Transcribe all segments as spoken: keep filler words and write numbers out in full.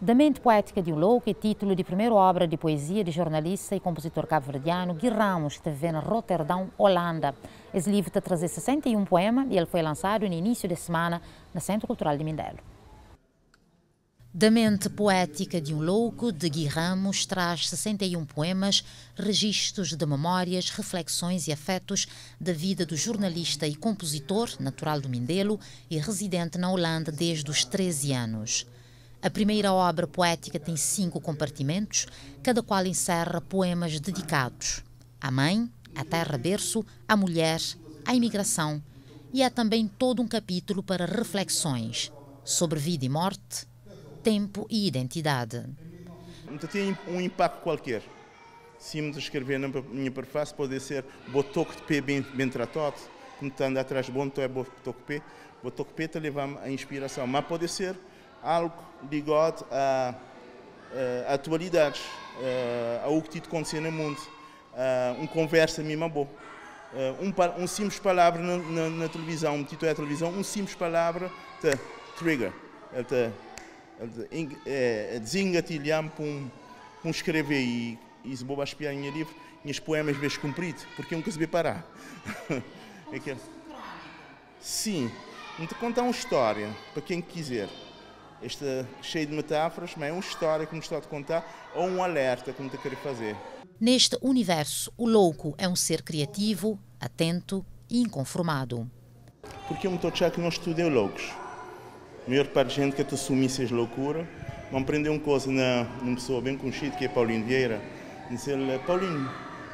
Da Mente Poética de um Louco é título de primeira obra de poesia de jornalista e compositor cabo-verdiano Gui Ramos, que vive em Rotterdam, Holanda. Esse livro está trazendo sessenta e um poemas e ele foi lançado no início da semana no Centro Cultural de Mindelo. Da Mente Poética de um Louco, de Gui Ramos, traz sessenta e um poemas, registros de memórias, reflexões e afetos da vida do jornalista e compositor, natural do Mindelo e residente na Holanda desde os treze anos. A primeira obra poética tem cinco compartimentos, cada qual encerra poemas dedicados à mãe, à terra-berço, à mulher, à imigração, e há também todo um capítulo para reflexões sobre vida e morte, tempo e identidade. Não tem um impacto qualquer. Se me escrever na minha prefácio, pode ser botoco de pé bem, bem tratado, como está andando atrás de bom, então é botoco de pé. Botoco de pé te leva a inspiração, mas pode ser algo ligado a, a atualidades, a algo que te acontece no mundo, a uma conversa mesmo boa. Um, um simples palavra na, na, na televisão, um título é a televisão, um simples palavra te trigger, te, te é, desengatilhar para um, um escrever e, e se vou espiar em livro, meus poemas vezes cumpridos, porque eu nunca se vê parar. É que, sim, não te contar uma história, para quem quiser. Esta cheia de metáforas, mas é uma história que me está a contar ou um alerta que me está a querer fazer. Neste universo, o louco é um ser criativo, atento e inconformado. Porque eu me estou a achar que não estudei loucos. A maior parte da gente que assumir essas loucuras, vão aprender uma coisa na uma pessoa bem conhecida, que é Paulinho Vieira. Dizer-lhe, Paulinho,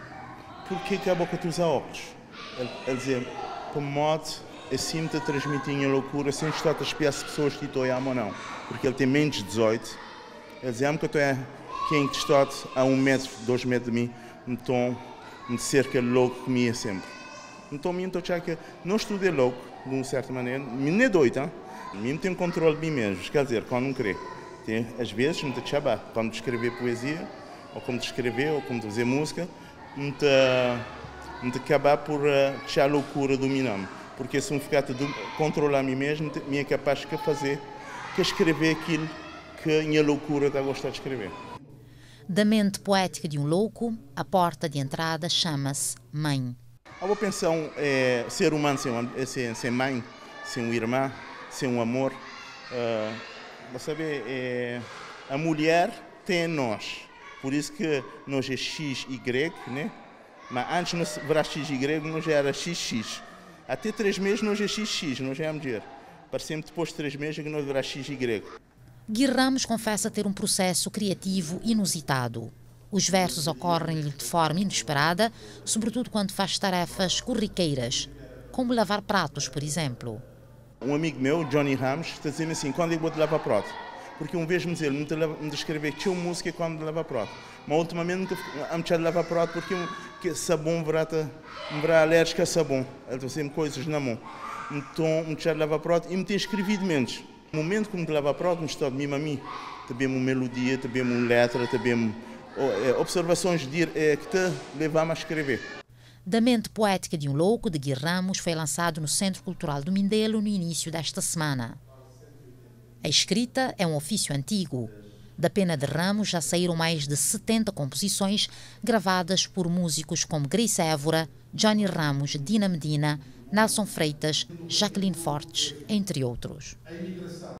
por que acabou com tu usar óculos? Ele, ele dizia, para modo assim te transmitir a loucura sem estar a espiar as pessoas que estou a amar ou não. Porque ele tem menos de dezoito. Ele dizia, que eu estou a quem está a um metro, dois metros de mim, então de cerca louco que me é sempre. Então, eu estou a achar que não estudei louco, de uma certa maneira, não é doido, hein? Eu tenho controle de mim mesmo, quer dizer, quando não querer. Tem, às vezes, me te chabar, quando escrever poesia, ou como escrever, ou como fazer música, me te, me te acabar por uh, deixar a loucura dominar-me. Porque se eu ficar a controlar a mim mesmo, me é capaz de fazer, que escrever aquilo que a minha loucura está a gostar de escrever. Da Mente Poética de um Louco, a porta de entrada chama-se Mãe. A boa pensão é ser humano sem, sem, sem mãe, sem um irmão, sem um amor. Uh, você sabe, é, a mulher tem nós, por isso que nós é X Y, né? Mas antes não verá X Y, nós já era X X. Até três meses nós é X X, nós é a mulher. Parecemos depois de três meses que nós verá X Y. Gui Ramos confessa ter um processo criativo inusitado. Os versos ocorrem-lhe de forma inesperada, sobretudo quando faz tarefas corriqueiras, como lavar pratos, por exemplo. Um amigo meu, Johnny Ramos, está dizendo assim, quando eu vou te lavar prato? Porque um vez me dizer, me de escrever que tinha uma música quando lava prato. Mas ultimamente me de lavar prato porque que sabão me verá alérgico a sabão. Ele tem sempre coisas na mão. Então me de lavar prato e me tem escrevido menos. No momento que me lava prato, me está de mim a mim. Também uma melodia, também uma letra, também observações de, é, que te levam a escrever. Da Mente Poética de um Louco, de Gui Ramos, foi lançado no Centro Cultural do Mindelo no início desta semana. A escrita é um ofício antigo. Da pena de Ramos já saíram mais de setenta composições gravadas por músicos como Grace Évora, Johnny Ramos, Dina Medina, Nelson Freitas, Jacqueline Fortes, entre outros.